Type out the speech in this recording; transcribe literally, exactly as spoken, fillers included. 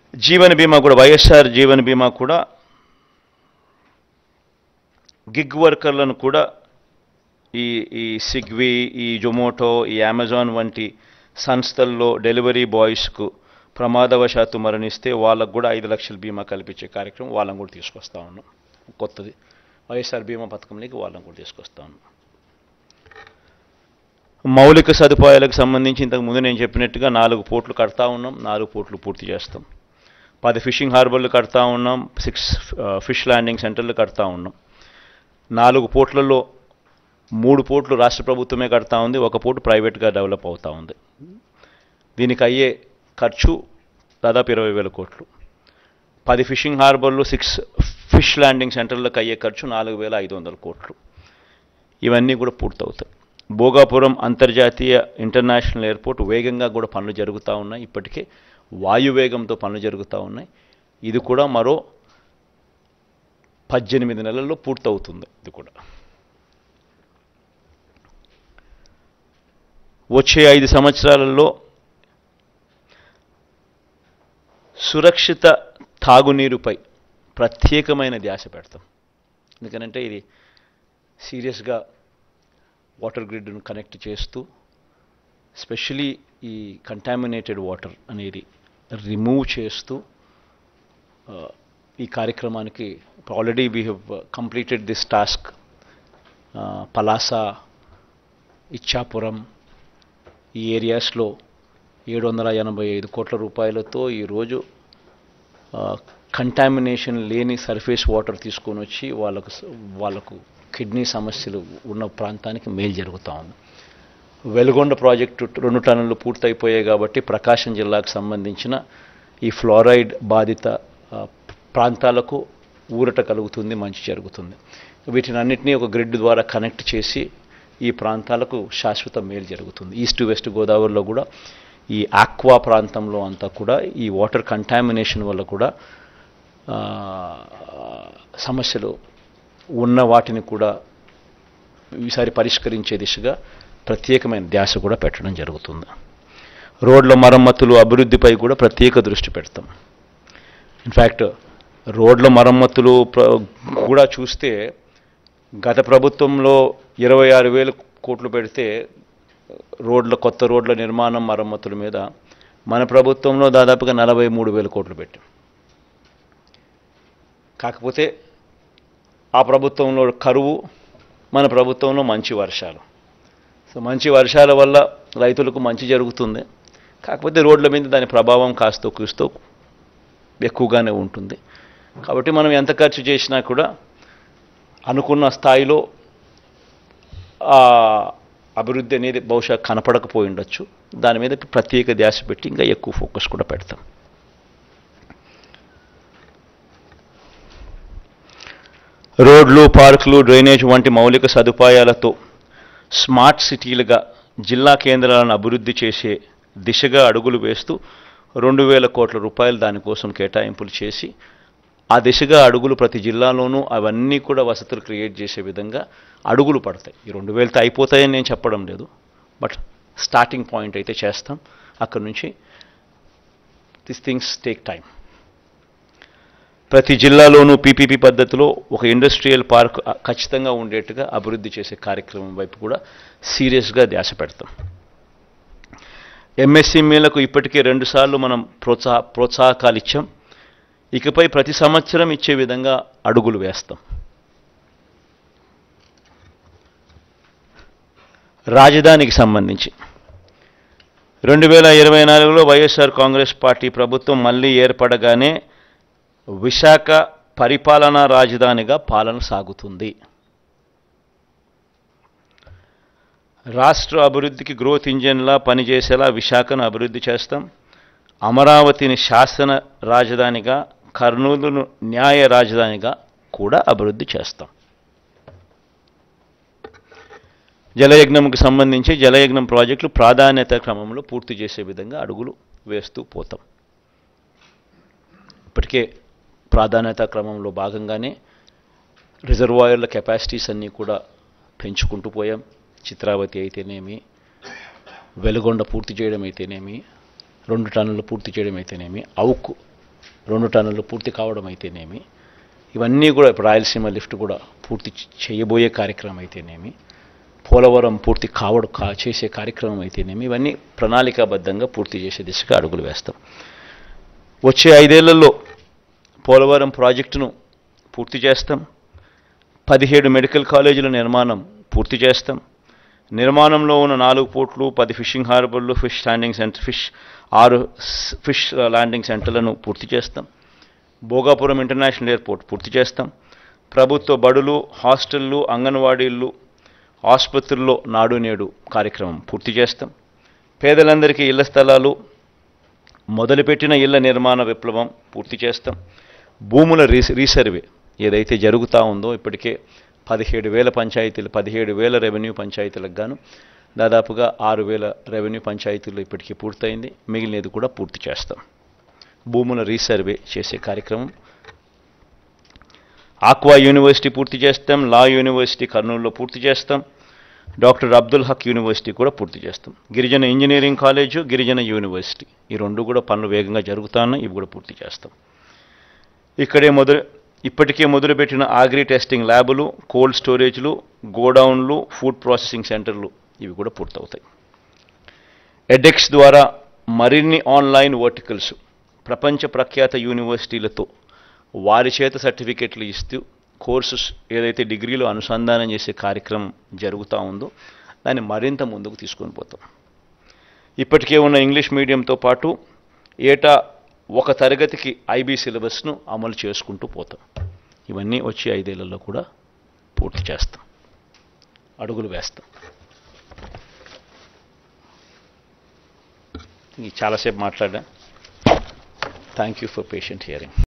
జీవన బీమా కూడా, వైఎస్ఆర్ జీవన బీమా కూడా గిగ్ వర్కర్లను కూడా ఈ ఈ స్విగ్గీ, ఈ జొమాటో, ఈ అమెజాన్ వంటి సంస్థల్లో డెలివరీ బాయ్స్కు ప్రమాదవశాత్తు మరణిస్తే వాళ్ళకు కూడా ఐదు లక్షల బీమా కల్పించే కార్యక్రమం వాళ్ళని కూడా తీసుకొస్తా ఉన్నాం. కొత్తది వైఎస్ఆర్ బీమా పథకంలోకి వాళ్ళని కూడా తీసుకొస్తా ఉన్నాం. మౌలిక సదుపాయాలకు సంబంధించి ఇంతకు ముందు నేను చెప్పినట్టుగా నాలుగు పోర్ట్లు కడతా ఉన్నాం, నాలుగు పోర్ట్లు పూర్తి చేస్తాం. పది ఫిషింగ్ హార్బర్లు కడతా ఉన్నాం, సిక్స్ ఫిష్ ల్యాండింగ్ సెంటర్లు కడతా ఉన్నాం. నాలుగు పోర్ట్లలో మూడు పోర్ట్లు రాష్ట్ర ప్రభుత్వమే కడతా ఉంది, ఒక పోర్టు ప్రైవేట్గా డెవలప్ అవుతూ ఉంది. దీనికి అయ్యే ఖర్చు దాదాపు ఇరవై వేల కోట్లు. పది ఫిషింగ్ హార్బర్లు, సిక్స్ ఫిష్ ల్యాండింగ్ సెంటర్లకు అయ్యే ఖర్చు నాలుగు వేల ఐదు వందల కోట్లు. ఇవన్నీ కూడా పూర్తవుతాయి. భోగాపురం అంతర్జాతీయ ఇంటర్నేషనల్ ఎయిర్పోర్ట్ వేగంగా కూడా పనులు జరుగుతూ ఉన్నాయి. ఇప్పటికే వాయువేగంతో పనులు జరుగుతూ ఉన్నాయి. ఇది కూడా మరో పద్దెనిమిది నెలల్లో పూర్తవుతుంది. ఇది కూడా వచ్చే ఐదు సంవత్సరాలలో సురక్షిత తాగునీరుపై ప్రత్యేకమైన ధ్యాస పెడతాం. ఎందుకనంటే ఇది సీరియస్గా వాటర్ గ్రిడ్ను కనెక్ట్ చేస్తూ, స్పెషలీ ఈ కంటామినేటెడ్ వాటర్ అనేది రిమూవ్ చేస్తూ ఈ కార్యక్రమానికి already we have completed this task. Palasa, Ichchapuram ఈ ఏరియాస్లో ఏడు వందల ఎనభై ఐదు కోట్ల రూపాయలతో ఈరోజు కంటామినేషన్ లేని సర్ఫేస్ వాటర్ తీసుకొని వచ్చి వాళ్ళకు వాళ్ళకు కిడ్నీ సమస్యలు ఉన్న ప్రాంతానికి మేలు జరుగుతూ ఉంది. వెలుగొండ ప్రాజెక్టు రెండు టన్నులు పూర్తయిపోయాయి కాబట్టి ప్రకాశం జిల్లాకు సంబంధించిన ఈ ఫ్లోరైడ్ బాధిత ప్రాంతాలకు ఊరట కలుగుతుంది, మంచి జరుగుతుంది. వీటిని అన్నింటినీ ఒక గ్రిడ్ ద్వారా కనెక్ట్ చేసి ఈ ప్రాంతాలకు శాశ్వత మేలు జరుగుతుంది. ఈస్ట్ వెస్ట్ గోదావరిలో కూడా ఈ ఆక్వా ప్రాంతంలో అంతా కూడా ఈ వాటర్ కంటామినేషన్ వల్ల కూడా సమస్యలు ఉన్న వాటిని కూడా ఈసారి పరిష్కరించే దిశగా ప్రత్యేకమైన ధ్యాస కూడా పెట్టడం జరుగుతుంది. రోడ్ల మరమ్మతులు, అభివృద్ధిపై కూడా ప్రత్యేక దృష్టి పెడతాం. ఇన్ఫ్యాక్ట్ రోడ్ల మరమ్మతులు కూడా చూస్తే గత ప్రభుత్వంలో ఇరవై ఆరు వేల కోట్లు పెడితే రోడ్ల కొత్త రోడ్ల నిర్మాణం మరమ్మతుల మీద మన ప్రభుత్వంలో దాదాపుగా నలభై మూడు వేల కోట్లు పెట్టాం. కాకపోతే ఆ ప్రభుత్వంలో కరువు, మన ప్రభుత్వంలో మంచి వర్షాలు. సో మంచి వర్షాల వల్ల రైతులకు మంచి జరుగుతుంది. కాకపోతే రోడ్ల మీద దాని ప్రభావం కాస్తో కూస్తో ఎక్కువగానే ఉంటుంది. కాబట్టి మనం ఎంత ఖర్చు చేసినా కూడా అనుకున్న స్థాయిలో అభివృద్ధి అనేది బహుశా కనపడకపోయి ఉండొచ్చు. దాని మీద ప్రత్యేక ధ్యాస పెట్టి ఇంకా ఎక్కువ ఫోకస్ కూడా పెడతాం. రోడ్లు, పార్కులు, డ్రైనేజ్ వంటి మౌలిక సదుపాయాలతో స్మార్ట్ సిటీలుగా జిల్లా కేంద్రాలను అభివృద్ధి చేసే దిశగా అడుగులు వేస్తూ రెండు వేల కోట్ల రూపాయలు దానికోసం కేటాయింపులు చేసి ఆ దిశగా అడుగులు ప్రతి జిల్లాలోనూ అవన్నీ కూడా వసతులు క్రియేట్ చేసే విధంగా అడుగులు పడతాయి. ఈ రెండు వేలతో అయిపోతాయని నేను చెప్పడం లేదు, బట్ స్టార్టింగ్ పాయింట్ అయితే చేస్తాం. అక్కడి నుంచి దిస్ థింగ్స్ టేక్ టైం. ప్రతి జిల్లాలోనూ పీపీపీ పద్ధతిలో ఒక ఇండస్ట్రియల్ పార్క్ ఖచ్చితంగా ఉండేట్టుగా అభివృద్ధి చేసే కార్యక్రమం వైపు కూడా సీరియస్గా ధ్యాస పెడతాం. ఎంఎస్ఎంఈలకు ఇప్పటికే రెండుసార్లు మనం ప్రోత్సాహ ప్రోత్సాహకాలు ఇచ్చాం. ఇకపై ప్రతి సంవత్సరం ఇచ్చే విధంగా అడుగులు వేస్తాం. రాజధానికి సంబంధించి రెండు వేల ఇరవై నాలుగులో వైఎస్ఆర్ కాంగ్రెస్ పార్టీ ప్రభుత్వం మళ్ళీ ఏర్పడగానే విశాఖ పరిపాలనా రాజధానిగా పాలన సాగుతుంది. రాష్ట్ర అభివృద్ధికి గ్రోత్ ఇంజిన్లా పనిచేసేలా విశాఖను అభివృద్ధి చేస్తాం. అమరావతిని శాసన రాజధానిగా, కర్నూలును న్యాయ రాజధానిగా కూడా అభివృద్ధి చేస్తాం. జలయజ్ఞంకు సంబంధించి జలయజ్ఞం ప్రాజెక్టులు ప్రాధాన్యత క్రమంలో పూర్తి చేసే విధంగా అడుగులు వేస్తూ పోతాం. ఇప్పటికే ప్రాధాన్యత క్రమంలో భాగంగానే రిజర్వాయర్ల కెపాసిటీస్ అన్నీ కూడా పెంచుకుంటూ పోయాం. చిత్రావతి అయితేనేమి, వెలుగొండ పూర్తి చేయడం అయితేనేమి, రెండు టన్నులు పూర్తి చేయడం అయితేనేమి, అవుకు రెండు టన్నులు పూర్తి కావడం అయితేనేమి, ఇవన్నీ కూడా ఇప్పుడు రాయలసీమ లిఫ్ట్ కూడా పూర్తి చేయబోయే కార్యక్రమం అయితేనేమి, పోలవరం పూర్తి కావడం కా చేసే కార్యక్రమం అయితేనేమి, ఇవన్నీ ప్రణాళికాబద్ధంగా పూర్తి చేసే దిశగా అడుగులు వేస్తాం. వచ్చే ఐదేళ్లలో పోలవరం ప్రాజెక్టును పూర్తి చేస్తాం. పదిహేడు మెడికల్ కాలేజీల నిర్మాణం పూర్తి చేస్తాం. నిర్మాణంలో ఉన్న నాలుగు పోర్ట్లు, పది ఫిషింగ్ హార్బర్లు, ఫిష్ ల్యాండింగ్ సెంటర్ ఫిష్ ఆరు ఫిష్ ల్యాండింగ్ సెంటర్లను పూర్తి చేస్తాం. భోగాపురం ఇంటర్నేషనల్ ఎయిర్పోర్ట్ పూర్తి చేస్తాం. ప్రభుత్వ బడులు, హాస్టళ్ళు, అంగన్వాడీలు, ఆసుపత్రుల్లో నాడు నేడు కార్యక్రమం పూర్తి చేస్తాం. పేదలందరికీ ఇళ్ల స్థలాలు, మొదలుపెట్టిన ఇళ్ల నిర్మాణ విప్లవం పూర్తి చేస్తాం. భూముల రీస్ రీసర్వే ఏదైతే జరుగుతూ ఉందో, ఇప్పటికే పదిహేడు వేల పంచాయతీలు పదిహేడు వేల రెవెన్యూ పంచాయతీలకు గాను దాదాపుగా ఆరు వేల రెవెన్యూ పంచాయతీలు ఇప్పటికీ పూర్తయింది. మిగిలినది కూడా పూర్తి చేస్తాం. భూముల రీసర్వే చేసే కార్యక్రమం. ఆక్వా యూనివర్సిటీ పూర్తి చేస్తాం. లా యూనివర్సిటీ కర్నూలులో పూర్తి చేస్తాం. డాక్టర్ అబ్దుల్ హక్ యూనివర్సిటీ కూడా పూర్తి చేస్తాం. గిరిజన ఇంజనీరింగ్ కాలేజు, గిరిజన యూనివర్సిటీ ఈ రెండు కూడా పనులు వేగంగా జరుగుతున్నాయి. ఇవి కూడా పూర్తి చేస్తాం. ఇక్కడే మొదలు ఇప్పటికే మొదలుపెట్టిన ఆగ్రి టెస్టింగ్ ల్యాబులు, కోల్డ్ స్టోరేజ్లు, గోడౌన్లు, ఫుడ్ ప్రాసెసింగ్ సెంటర్లు ఇవి కూడా పూర్తవుతాయి. ఎడెక్స్ ద్వారా మరిన్ని ఆన్లైన్ వర్టికల్స్ ప్రపంచ ప్రఖ్యాత యూనివర్సిటీలతో వారి చేత సర్టిఫికెట్లు ఇస్తూ కోర్సెస్ ఏదైతే డిగ్రీలో అనుసంధానం చేసే కార్యక్రమం జరుగుతూ ఉందో దాన్ని మరింత ముందుకు తీసుకొని పోతాం. ఇప్పటికే ఉన్న ఇంగ్లీష్ మీడియంతో పాటు ఏటా ఒక తరగతికి ఐబీ సిలబస్ను అమలు చేసుకుంటూ పోతాం. ఇవన్నీ వచ్చే ఐదేళ్లలో కూడా పూర్తి చేస్తాం, అడుగులు వేస్తాం. చాలాసేపు మాట్లాడా. Thank you for patient hearing.